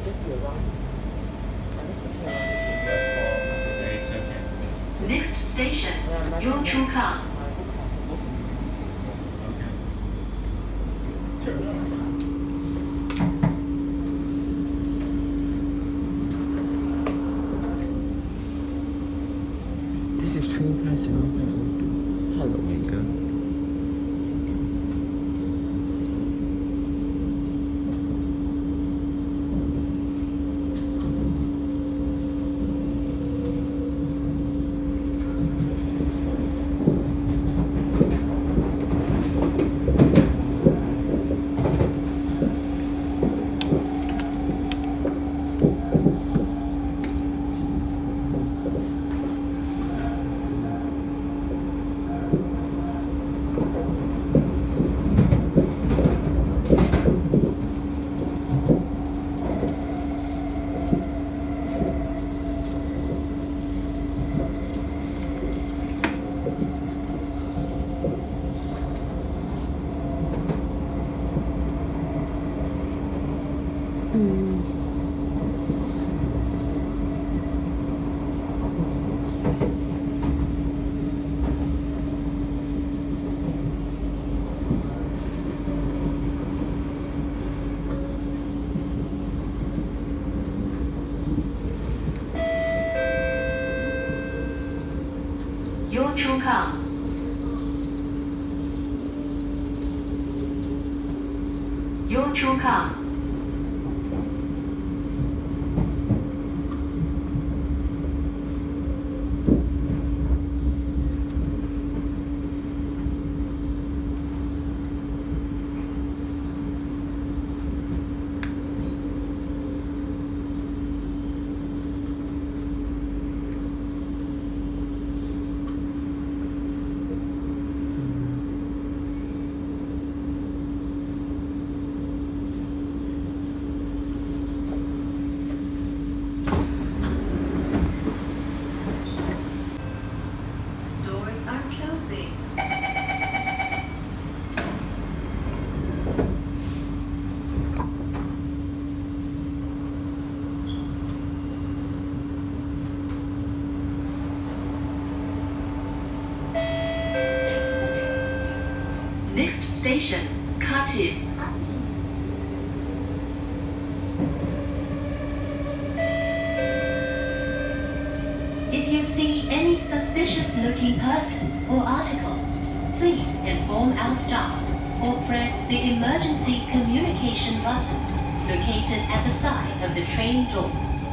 It's okay. Next station, Yio-Chu-Kang. This is train 57502. Hello, my girl. Yio-Chu-Kang. Yio-Chu-Kang. Doors are closing. Next station, Katu. If you see any suspicious-looking person or article, please inform our staff or press the emergency communication button located at the side of the train doors.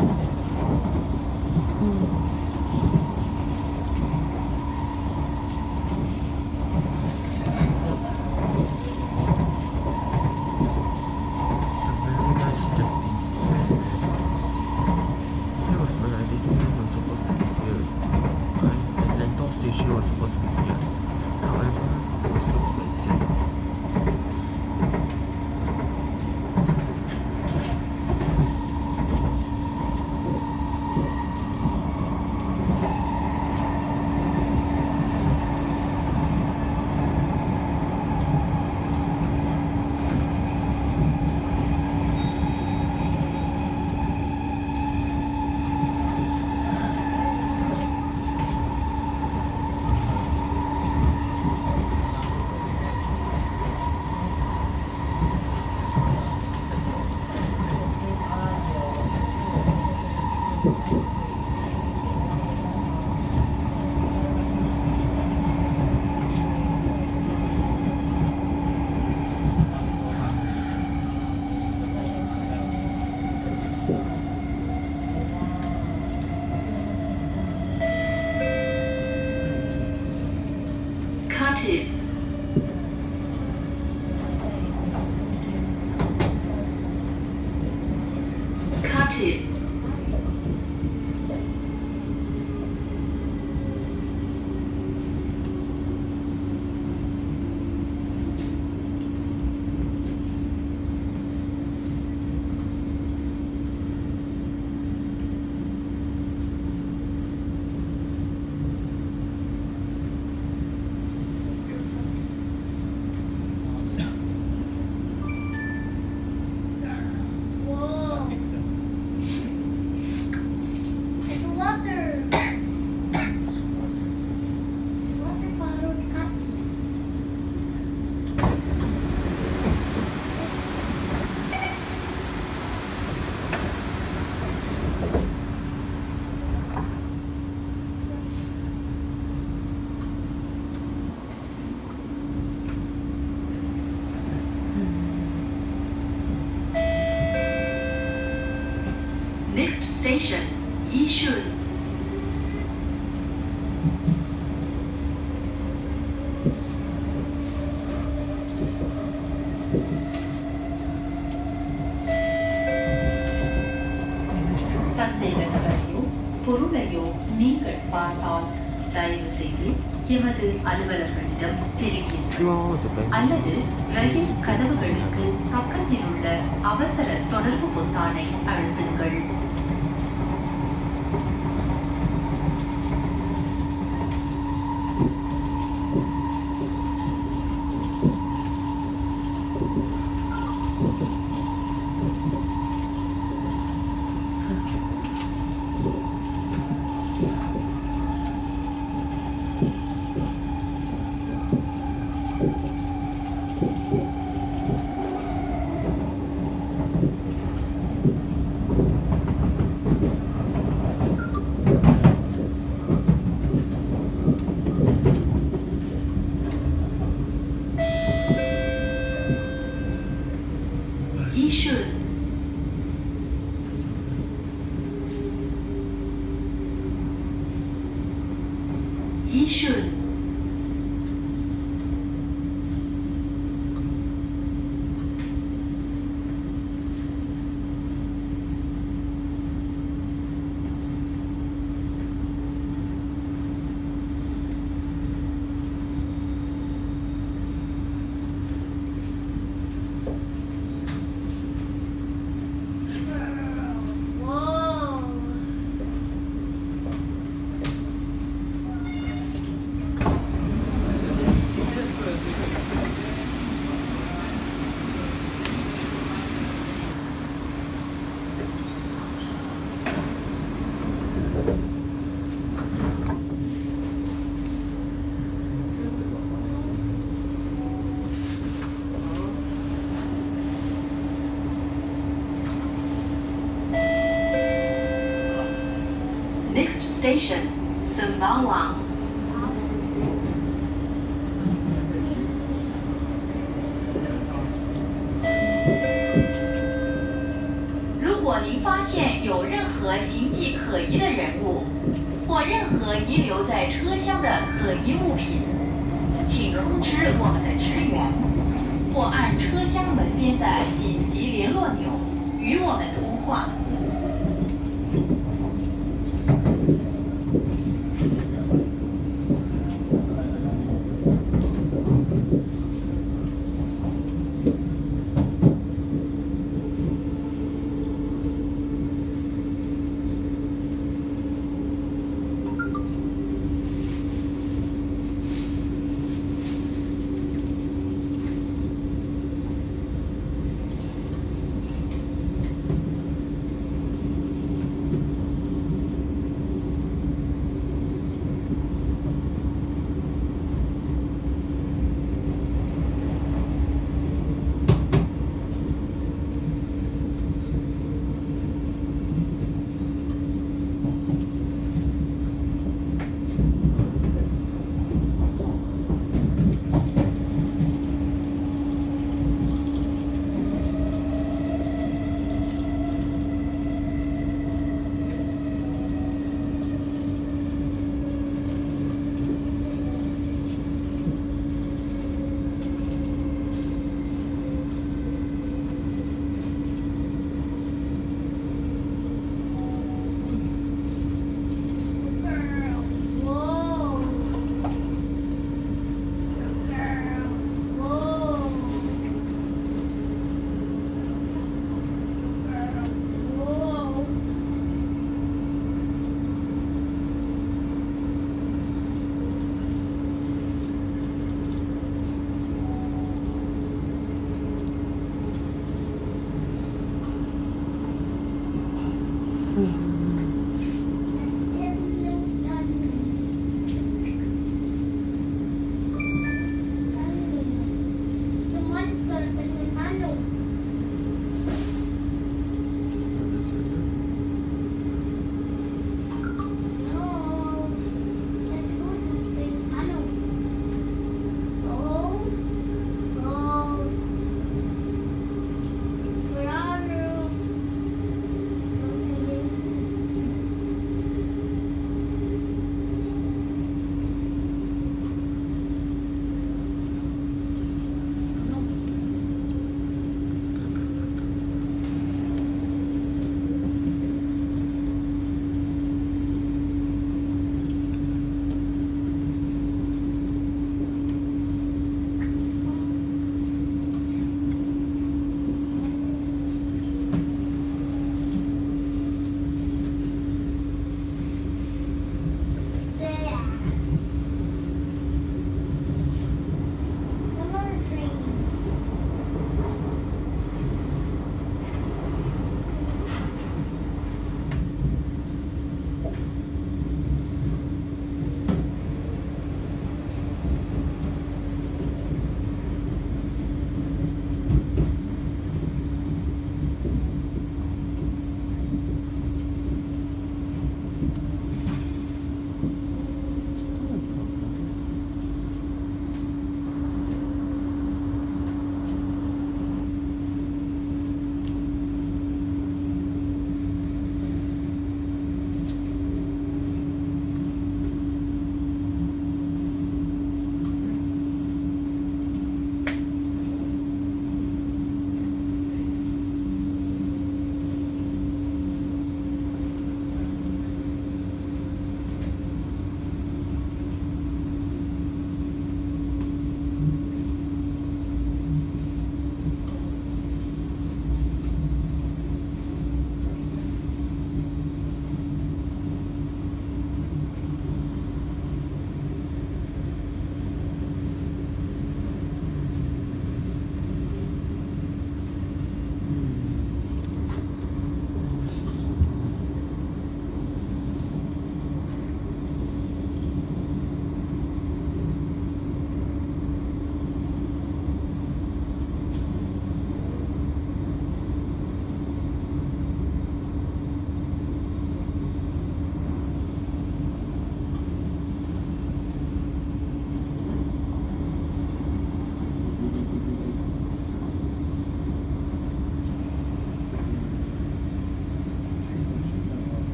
Station was supposed to be here. However, it was too expensive. Next station, Yishun. சந்தேகங்களையோ பொருளையோ நீங்கள் பார்த்தால் தயவு செய்து எமது அலுவலர்களிடம் தெரிவியுங்கள் அல்லது ரயில் கதவுகளுக்கு பக்கத்தில் உள்ள அவசர தொடர்பு பொத்தானை அழுத்துங்கள். Yishun. Next station, Sembawang. 如果您发现有有任何形迹可疑的人物，或任何遗留在车厢的可疑物品，请通知我们的职员，或按车厢门边的紧急联络钮与我们通话。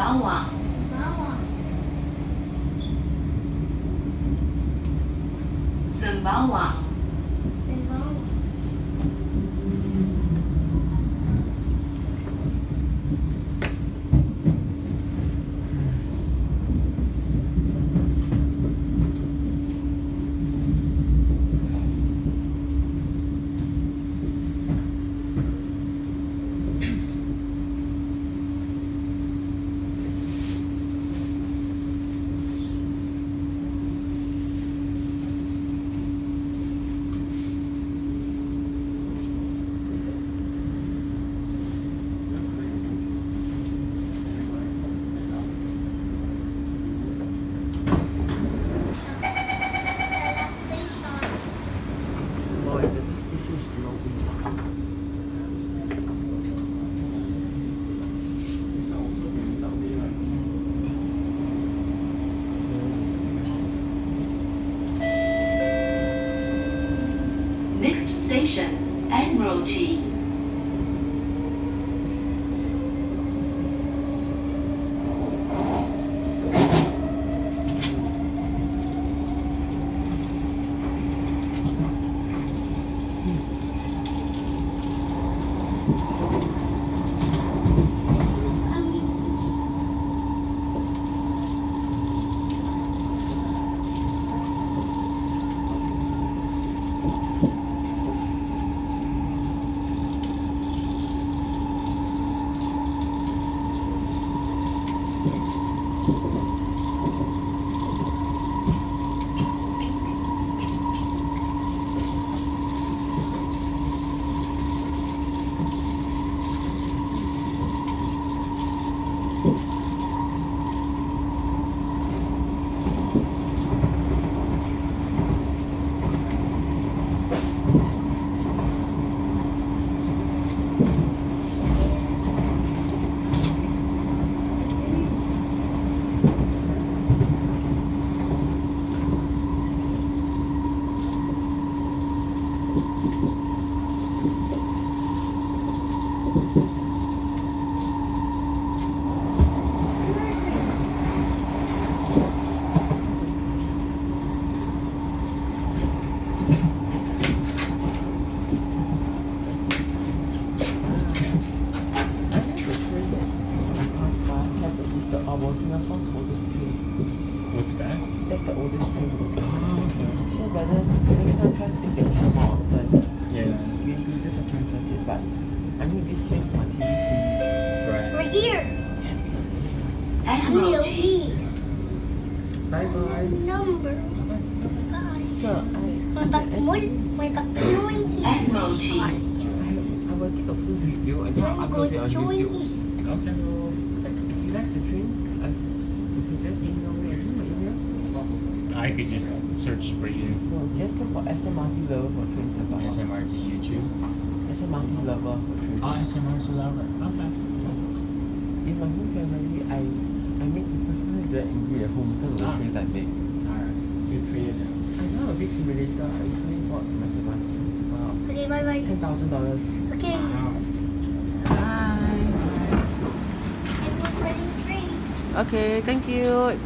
Sembawang. Sembawang. Next station, Admiralty. Singapore's oldest train. What's that? That's the oldest train. Oh, okay. So whether next time try to take that train more often. Yeah. We enthusiasts are trying to touch it, but I mean this train from our TV series. Right. We're here. Yes. Admiralty. Bye bye. Number. Sir, May back to mall. May back to join is Admiralty. I will take a full video and I'll upload it on YouTube. Okay. So, if you like the train, you can just email me. I think my email. I could just search for you. No, just look for SMRT lover for trains about. SMRT YouTube. SMRT lover for trains. Oh, SMRT lover. Okay. In my whole family, I make the person who's very angry at home because of the trains I make. Alright. Good for you then. I know a big simulator. I recently bought from SMRT. It's about Okay, bye bye. $10,000. Okay. Wow. Bye. It was running train. Okay, thank you.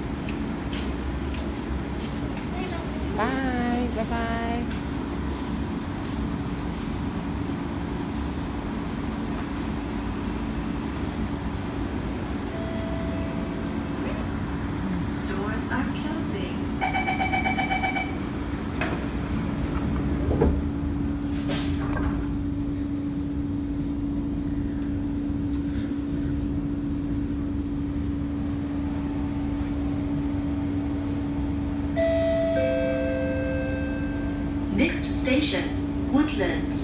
Bye. Bye. Bye bye. Doors are closing. Next station, Woodlands.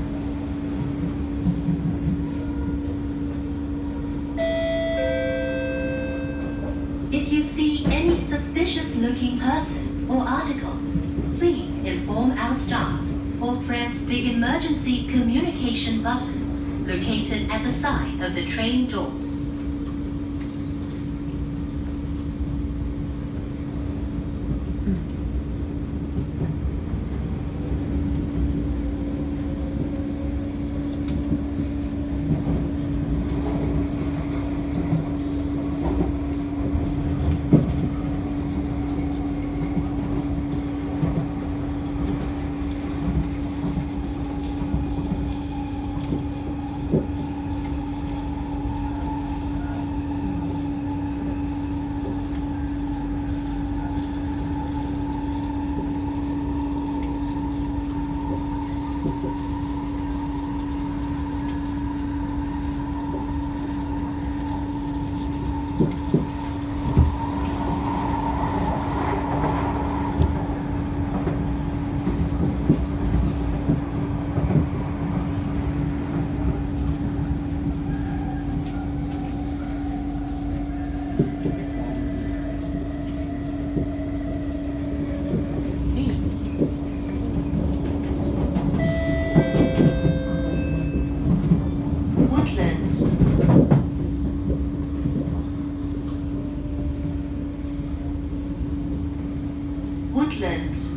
If you see any suspicious looking person or article, please inform our staff or press the emergency communication button located at the side of the train doors. Woodlands. Woodlands.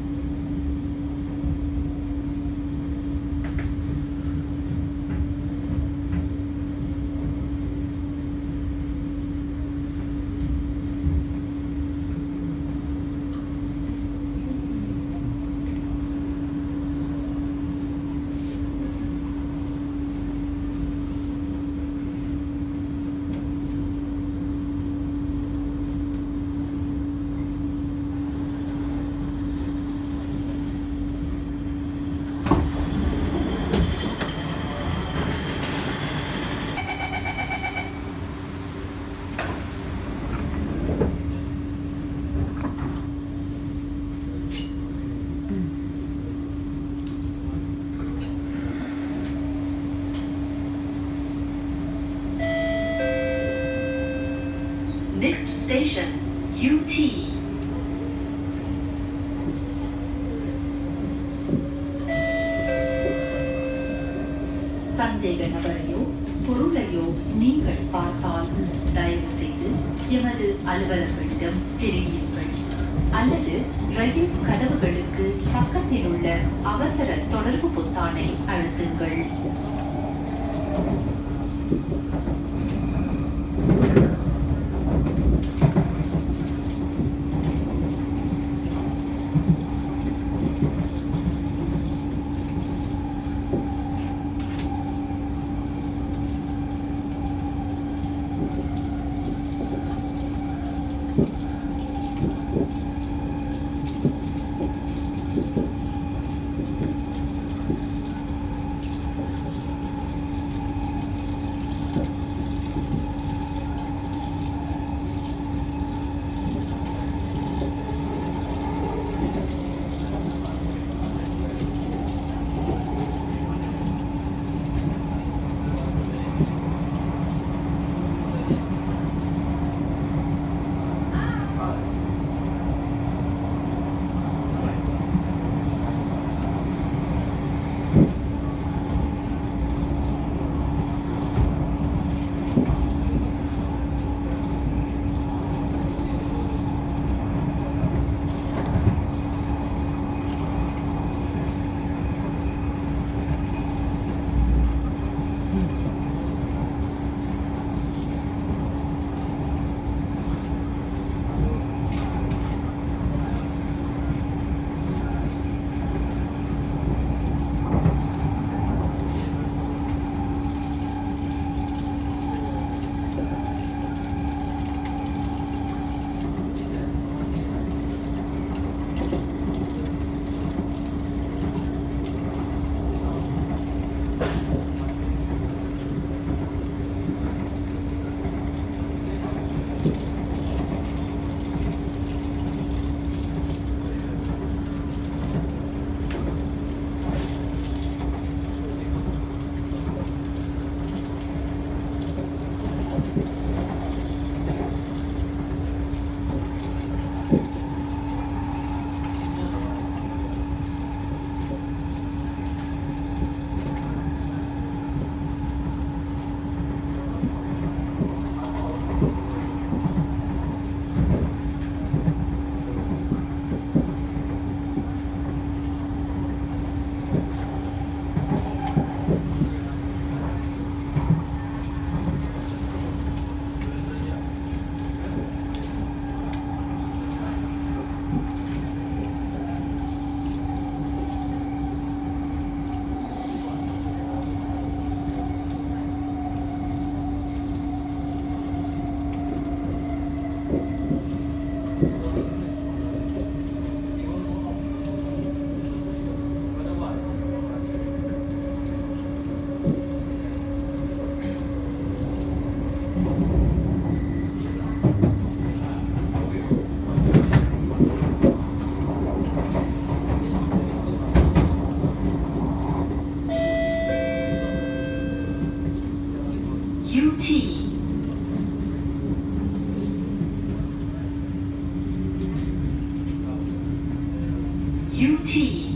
Next station, UT. சந்தேக நபரையோ பொருளையோ நீங்கள் பார்த்தால் தயவு செய்து எமது அலுவலர்களிடம் தெரிவியுங்கள் அல்லது ரயில் கதவுகளுக்கு பக்கத்தில் உள்ள அவசர தொடர்பு பொத்தானை அழுத்துங்கள். UT